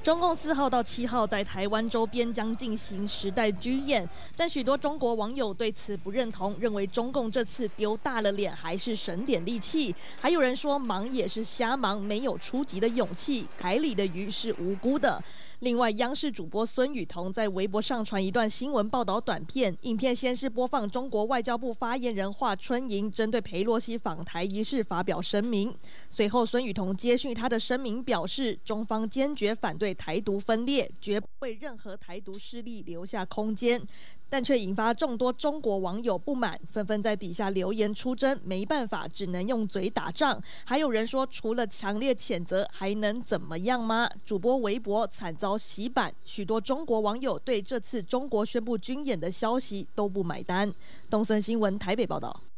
中共4号到7号在台湾周边将进行10代军演，但许多中国网友对此不认同，认为中共这次丢大了脸，还是省点力气。还有人说忙也是瞎忙，没有出击的勇气，海里的鱼是无辜的。另外，央视主播孙雨桐在微博上传一段新闻报道短片，影片先是播放中国外交部发言人华春莹针对裴洛西访台一事发表声明，随后孙雨桐接续他的声明表示，中方坚决反对台独分裂，绝不为任何台独势力留下空间，但却引发众多中国网友不满，纷纷在底下留言出征，没办法，只能用嘴打仗。还有人说，除了强烈谴责，还能怎么样吗？主播微博惨遭洗版，许多中国网友对这次中国宣布军演的消息都不买单。东森新闻台北报道。